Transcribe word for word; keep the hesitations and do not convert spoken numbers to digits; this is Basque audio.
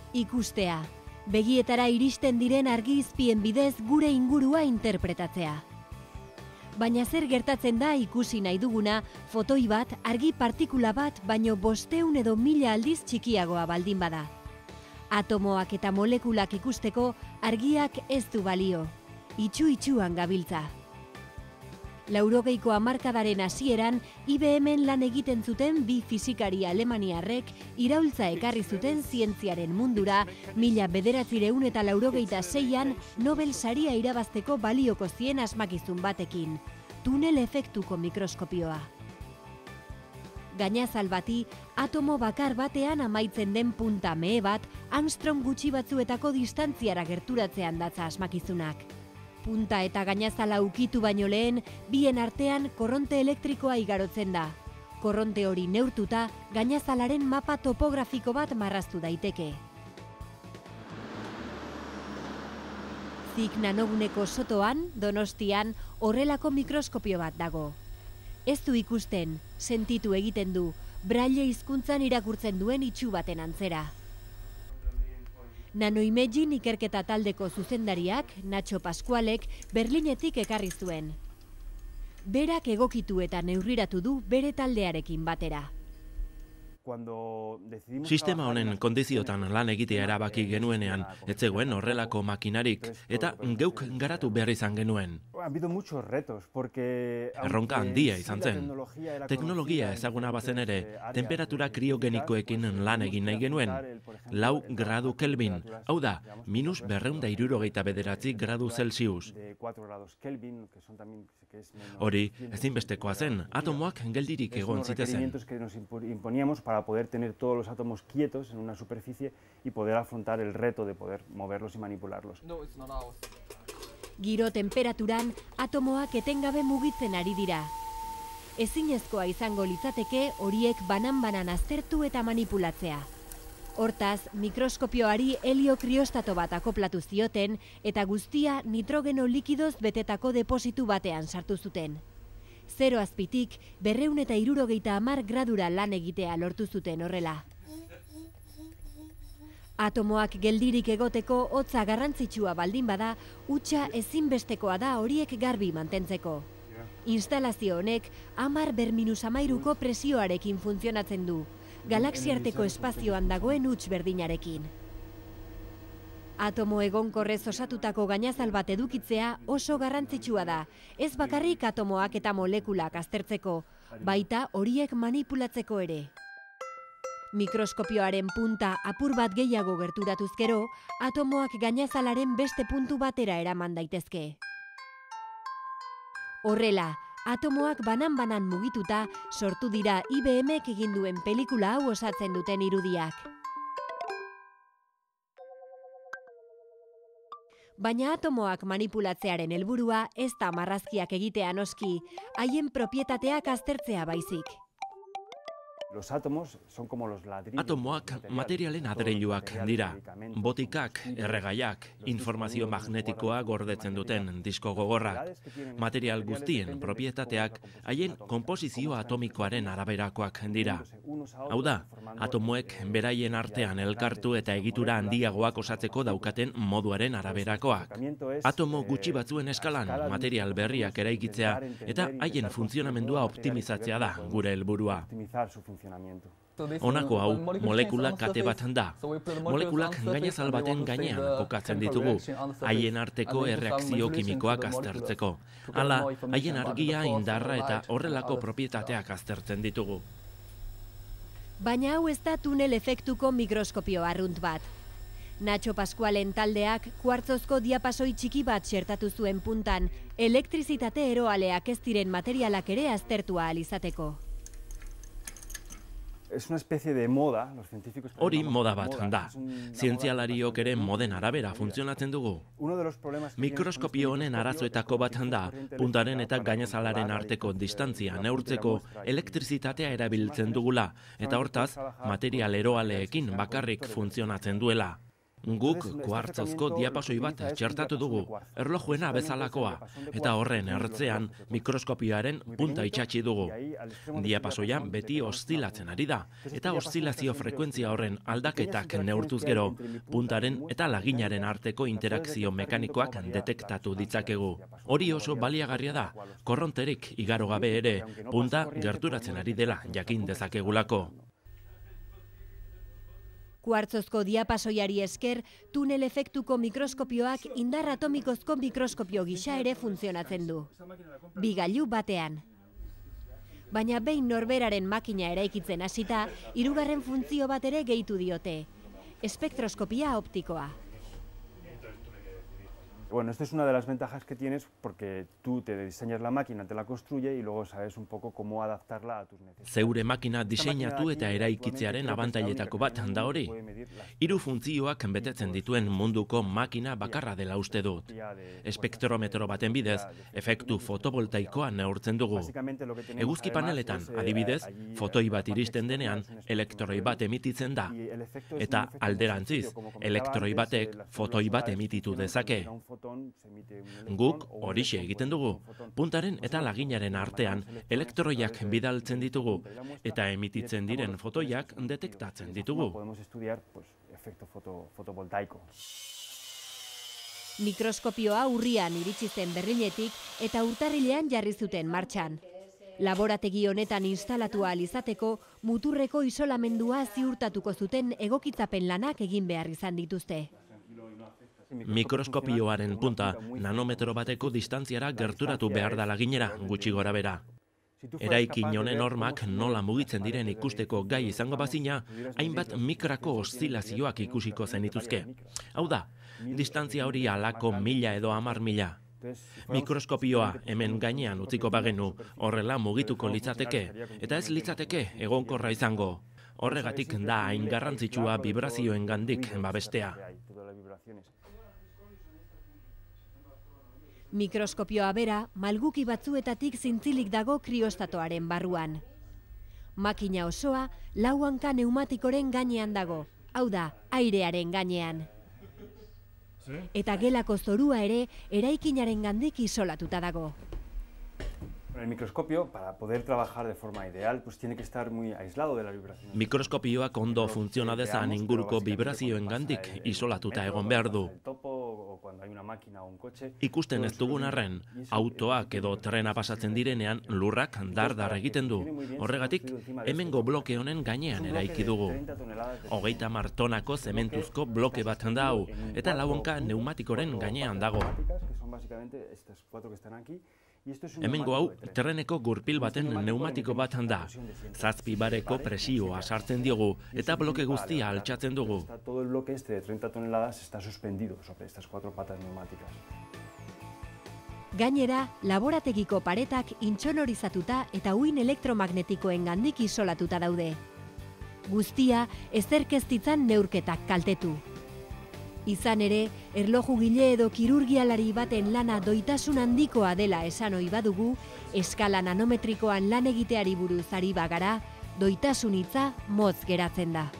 Ikustea, begietara iristen diren argi-izpien bidez gure ingurua interpretatzea. Baina zer gertatzen da ikusi nahi duguna, fotoi bat, argi partikula bat, baino bosteun edo mila aldiz txikiagoa baldin bada. Atomoak eta molekulak ikusteko argiak ez du balio. Itxu-itxuan gabiltza. Laurogeiko hamarkadaren hasieran, I B M-en lan egiten zuten bi fisikari alemaniarrek iraultza ekarri zuten zientziaren mundura, mila bederatzireun eta laurogeita seian Nobel saria irabazteko balioko zien asmakizun batekin, tunel efektuko mikroskopioa. Gainazal bati, atomo bakar batean amaitzen den punta mehe bat, angstrom gutxi batzuetako distantziara gerturatzean datza asmakizunak. Punta eta gainazala ukitu baino lehen, bien artean korronte elektrikoa igarotzen da. Korronte hori neurtuta, gainazalaren mapa topografiko bat marraztu daiteke. Zik nanoguneko sotoan, Donostian, horrelako mikroskopio bat dago. Ez du ikusten, sentitu egiten du, braille hizkuntzan irakurtzen duen itxu baten antzera. Nanoimaging ikerketa taldeko zuzendariak, Nacho Pascualek, Berlinetik ekarri zuen. Berak egokitu eta neurriratu du bere taldearekin batera. Sistema honen kondiziotan lan egitea erabaki genuenean, ez zegoen horrelako makinarik, eta geuk garatu behar izan genuen. Erronka handia izan zen. Teknologia ezaguna bazen ere, temperatura kriogenikoekin lan egin nahi genuen. Lau gradu Kelvin, hau da, minus berreunda hirurogeita bederatzi gradu Celsius. Hori, ezinbestekoa zen, atomoak geldirik egon zitezen. Para poder tener todos los átomos quietos en una superficie y poder afrontar el reto de poder moverlos y manipularlos. Giro temperaturan atomoak etengabe mugitzen ari dira. Ezinezkoa izango litzateke horiek banan-banan aztertu eta manipulatzea. Hortaz, mikroskopioari helio kriostato bat akoplatu zioten eta guztia nitrogeno likidoz betetako depositu batean sartu zuten. Zero azpitik, berreun eta hirurogeita hamar gradura lan egitea lortu zuten horrela. Atomoak geldirik egoteko hotza garrantzitsua baldin bada, hutsa ezinbestekoa da horiek garbi mantentzeko. Instalazio honek hamar ber minus hamairuko presioarekin funtzionatzen du, galaxiarteko espazioan dagoen huts berdinarekin. Atomo egonkorrez osatutako gainazal bat edukitzea oso garrantzitsua da, ez bakarrik atomoak eta molekulak aztertzeko, baita horiek manipulatzeko ere. Mikroskopioaren punta apur bat gehiago gerturatuz gero, atomoak gainazalaren beste puntu batera eraman daitezke. Horrela, atomoak banan-banan mugituta sortu dira I B M-ek egin duen pelikula hau osatzen duten irudiak. Baina atomoak manipulatzearen helburua ez da marrazkiak egitea noski, haien propietateak aztertzea baizik. Atomoak materialen adreiluak dira, botikak, erregaiak, informazio magnetikoa gordetzen duten disko gogorrak. Material guztien propietateak haien konposizio atomikoaren araberakoak dira. Hau da, atomoek beraien artean elkartu eta egitura handiagoak osatzeko daukaten moduaren araberakoak. Atomo gutxi batzuen eskalan material berriak eraikitzea eta haien funtzionamendua optimizatzea da gure helburua. Honako hau, molekulak kate bat da. Molekulak gainazal baten gainean kokatzen ditugu, haien arteko erreakzio kimikoak aztertzeko. Hala, haien argia, indarra eta horrelako propietateak aztertzen ditugu. Baina hau ez da tunel efektuko mikroskopio arrunt bat. Nacho Pascualen taldeak kuartzozko diapasoi txiki bat txertatu zuen puntan, elektrizitate eroaleak ez diren materialak ere aztertu ahal izateko. Hori moda bat da. Zientzialariok ere moden arabera funtzionatzen dugu. Mikroskopio honen arazoetako bat da, puntaren eta gainazalaren arteko distantzia neurtzeko elektrizitatea erabiltzen dugula, eta hortaz, material eroaleekin bakarrik funtzionatzen duela. Guk kuartzozko diapasoi bat txertatu dugu, erlojuena bezalakoa, eta horren ertzean mikroskopioaren punta itxatxi dugu. Diapasoia beti oszilatzen ari da, eta oszilazio frekuentzia horren aldaketak neurtuz gero, puntaren eta laginaren arteko interakzio mekanikoak detektatu ditzakegu. Hori oso baliagarria da, korronterik igaro gabe ere, punta gerturatzen ari dela jakin dezakegulako. Kuartzozko diapasoiari esker, tunel efektuko mikroskopioak indar atomikozko mikroskopio gisa ere funtzionatzen du. Bi gailu batean. Baina behin norberaren makina eraikitzen hasita, hirugarren funtzio bat ere gehitu diote. Espektroskopia optikoa. Bueno, esto es una de las ventajas que tienes porque tú te diseñas la máquina, te la construye y luego sabes un poco cómo adaptarla a tus necesidades. Zeure makina diseinatu eta eraikitzearen abantailetako bat da hori. Hiru funtzioak betetzen dituen munduko makina bakarra dela uste dut. Espektrometro baten bidez, efektu fotovoltaikoa neurtzen dugu. Eguzki paneletan, adibidez, fotoi bat iristen denean, elektroi bat emititzen da. Eta alderantziz, elektroi batek fotoi bat emititu dezake. Guk horixe egiten dugu, puntaren eta laginaren artean elektroiak bidaltzen ditugu eta emititzen diren fotoiak detektatzen ditugu. Mikroskopioa urrian iritsi zen Berlinetik eta urtarrilean jarri zuten martxan. Laborategi honetan instalatu ahal izateko muturreko isolamendua ziurtatuko zuten egokitzapen lanak egin behar izan dituzte. Mikroskopioaren punta nanometro bateko distantziara gerturatu behar da laginera, gutxi gora bera. Eraikin honen normak nola mugitzen diren ikusteko gai izango bazina, hainbat mikrako oszilazioak ikusiko zenituzke. Hau da, distantzia hori halako mila edo hamar mila. Mikroskopioa hemen gainean utziko bagenu, horrela mugituko litzateke, eta ez litzateke egonkorra izango. Horregatik da hain garrantzitsua vibrazioengandik babestea. Mikroskopioa bera, malguki batzuetatik zintzilik dago kriostatoaren barruan. Makina osoa, lau hanka neumatikoren gainean dago, hau da, airearen gainean. Eta gelako zorua ere, eraikinaren gandik isolatuta dago. El microscopio, para poder trabajar de forma ideal, pues tiene que estar muy aislado de la vibración. Mikroskopioak ondo funtziona dezan inguruko vibrazioengandik isolatuta egon behar du. Ikusten ez dugun arren, autoak edo trena pasatzen direnean lurrak dar-dar egiten du. Horregatik, hemengo bloke honen gainean eraiki dugu. Hogeita hamar tonako zementuzko bloke bat da hau, eta lauonka neumatikoren gainean dago. Hemengo hau, treneko gurpil baten neumatiko bat da. Zazpi bareko presioa sartzen diogu eta bloke guztia altxatzen dugu. Todo el bloque este de treinta toneladas está suspendido sobre estas cuatro patas neumáticas. Gainera, laborategiko paretak intsonorizatuta eta uhin elektromagnetikoen gandik isolatuta daude. Guztia, ezerk ez ditzan neurketak kaltetu. Izan ere, erlojugile edo kirurgialari baten lana doitasun handikoa dela esan ohi badugu, eskala nanometrikoan lan egiteari buruz ari bagara, doitasun hitza motz geratzen da.